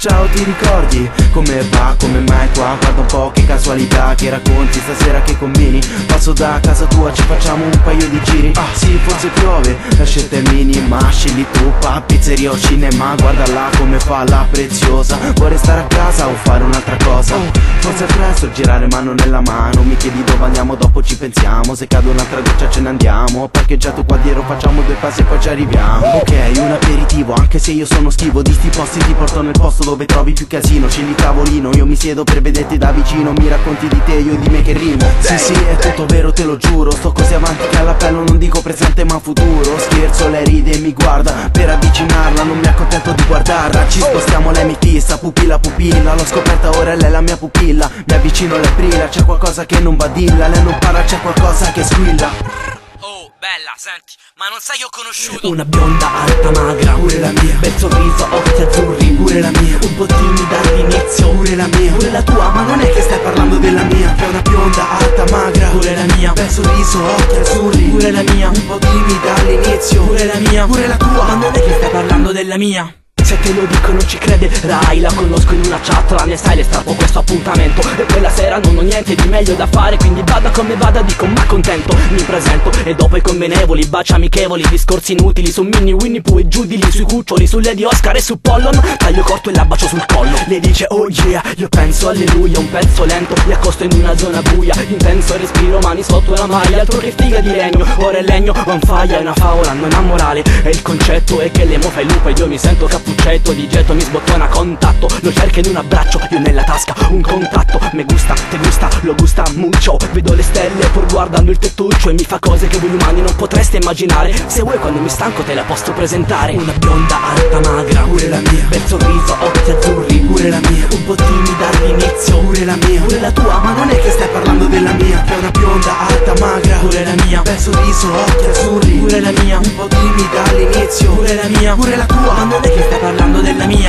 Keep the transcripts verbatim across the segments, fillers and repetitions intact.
Ciao, ti ricordi come va, come mai qua? Guarda un po' che casualità che racconti stasera che combini. Passo da casa tua, ci facciamo un paio di giri. Ah sì, forse piove, la scelta è minima. Scegli tu, pa, pizzeria o cinema. Guarda là come fa la preziosa. Vuoi restare a casa o fare un'altra cosa? Oh, forse è presto girare mano nella mano. Mi chiedi dove andiamo, dopo ci pensiamo. Se cade un'altra goccia ce ne andiamo. Parcheggiato qua dietro, facciamo due passi e poi ci arriviamo. Ok, un aperitivo, anche se io sono schivo di sti posti, ti porto nel posto dove trovi più casino. Scegli il tavolino, io mi siedo per vederti da vicino. Mi racconti di te, io di me che rimo. Sì sì, è tutto vero, te lo giuro. Sto così avanti che all'appello non dico presente ma futuro. Scherzo, lei ride e mi guarda. Per avvicinarla non mi accontento di guardarla. Ci spostiamo, lei mi fissa, pupilla pupilla. L'ho scoperta, ora lei è la mia pupilla. Mi avvicino, lei brilla, c'è qualcosa che non va dilla. Lei non parla, c'è qualcosa che squilla. Oh, bella, senti, ma non sai che ho conosciuto una bionda alta magra, pure la mia. bel sorriso, occhi azzurri, pure la mia. un po' timida all'inizio, pure la mia. pure la tua, ma non è che stai parlando della mia. È una bionda alta magra, pure la mia, bel sorriso, occhi azzurri, pure la mia, un po' timida all'inizio, pure la mia, pure la tua, ma non è che stai parlando della mia. Se te lo dico non ci crederai, la conosco in una chat, la mia style, strappo questo appuntamento. E quella sera non ho niente di meglio da fare, quindi vada come vada, dico ma contento. Mi presento e dopo i convenevoli, baci amichevoli, discorsi inutili su Minnie, Winnie Pooh e giù di lì, sui cuccioli, su Lady Oscar e su Pollon. Taglio corto e la bacio sul collo. Lei dice oh yeah, io penso alleluia, un pezzo lento, mi accosto in una zona buia. Intenso respiro, mani sotto la maglia, altro che figa di legno. Ora è legno, on fire, è una favola, non ha morale. E il concetto è che l'emo fa il lupo ed io mi sento cappuccetto. Di getto mi sbottona contatto, lo cerca in un abbraccio, io nella tasca un contratto. Me gusta, te gusta, lo gusta mucho. Vedo le stelle pur guardando il tettuccio e mi fa cose che voi umani non potreste immaginare. Se vuoi quando mi stanco te la posso presentare. Una bionda alta magra, pure la mia, bel sorriso, occhi azzurri, pure la mia, un po' timida all'inizio, pure la mia, pure la tua, ma non è che stai parlando della mia. è una bionda alta magra, pure la mia, bel sorriso, occhi azzurri, pure la mia, un po' timida all'inizio, pure la mia, pure la tua, ma non è che stai parlando della mia.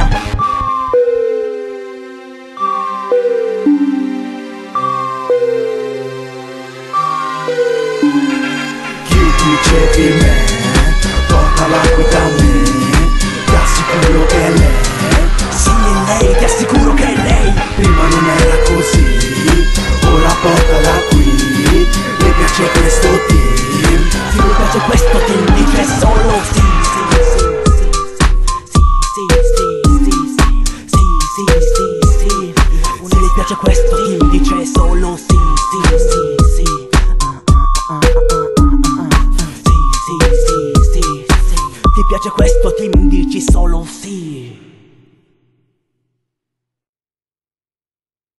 Chi dicevi me, portala qui da me, ti assicuro che è lei. Sì è lei, ti assicuro che è lei. Prima non era così, ora portala qui. Le piace questo team, Se mi piace questo team dice solo sì. Se le piace questo team dice solo sì, sì, sì, sì. Ah, ah, ah, ah, ah, ah. Sì, sì, sì, sì, sì. Ti piace questo team dici solo sì.